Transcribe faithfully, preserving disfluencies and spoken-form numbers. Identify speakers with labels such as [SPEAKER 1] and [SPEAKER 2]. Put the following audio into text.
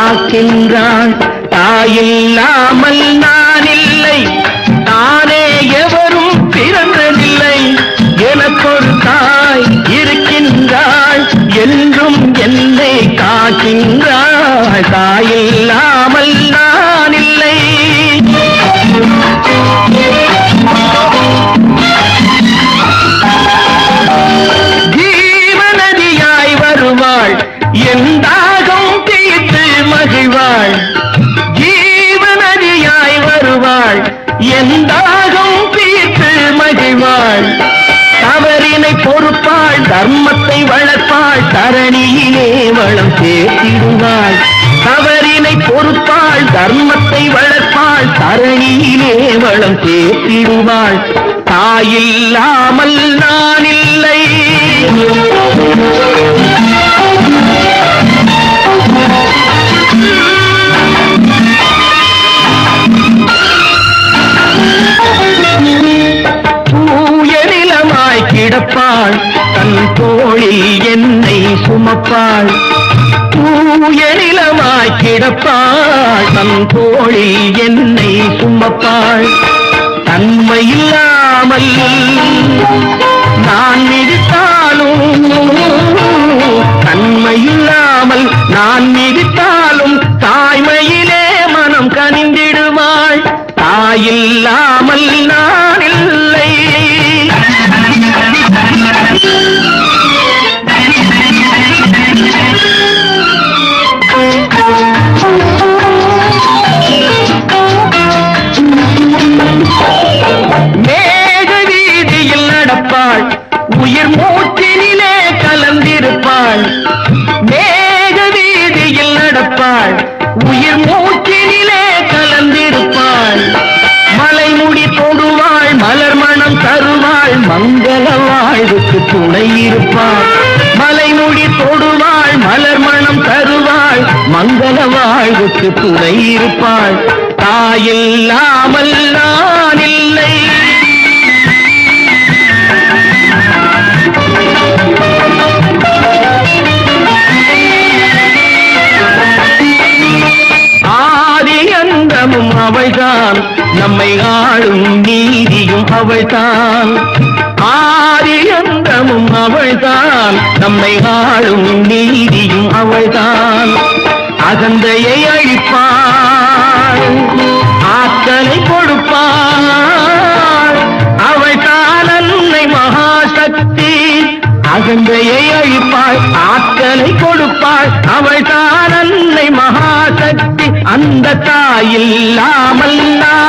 [SPEAKER 1] காக்கின்றாள். தாயில்லாமல் நான் இல்லை, தானே எவரும் பிறந்ததில்லை. எனக்கொரு தாய் இருக்கின்றாள், என்றும் என்னை காக்கின்றாள். தாயில்லாமல் நான் இல்லை. ஜீவநதியாய் வருவாள், என் தாகம் தீர்த்து மகிழ்வாள். ஜீவநதியாய் வருவாள், என் தாகம் தீர்த்து மகிழ்வாள். தவறினை பொறுப்பாள், தர்மத்தை வளர்ப்பாள், தரணியிலே வளம் சேர்த்திடுவாள். தவறினை பொறுப்பாள், தர்மத்தை வளர்ப்பாள், தரணியிலே வளம் சேர்த்திடுவாள். தாயில்லாமல் நான் இல்லை. கிடப்பாள், தன் தோளில் என்னை சுமப்பாள். தூய நிலமாய் கிடப்பாள், தன் தோளில் என்னை சுமப்பாள். தன்மையில்லாமல் நான் மிதித்தாலும், தன்மையில்லாமல் நான் மிதித்தாலும் தாய்மையிலே மனம் கனிந்திடுவாள். தாயில்லாமல் நான் இல்லை. மேக வீதியில் நடப்பாள், உயிர் மூச்சினிலே கலந்திருப்பாள். மேக வீதியில் நடப்பாள், உயிர் மூச்சினிலே கலந்திருப்பாள். மலைமுடி தொடுவாள், மலர் மணம் தருவாள், மங்கள வாழ்வுக்கு துணை இருப்பாள். மலைமுடி தொடுவாள், மலர் மணம் தருவாள், மங்கள வாழ்வுக்கு துணை இருப்பாள். தாயில்லாமல் நான் இல்லை. ஆதி அந்தமும் அவள்தான், நம்மை ஆளும் நீதியும் அவள்தான். ஆதி அந்தமும் அவள்தான், நம்மை ஆளும் நீதியும் அவள்தான். அகந்தையை அழிப்பாள், ஆற்றலை கொடுப்பாள். அவள்தான் அன்னை மகாசக்தி. அகந்தையை அழிப்பாள், ஆற்றலை கொடுப்பாள். அவள்தான் அன்னை மகாசக்தி. அந்த தாயில்லாமல் நான்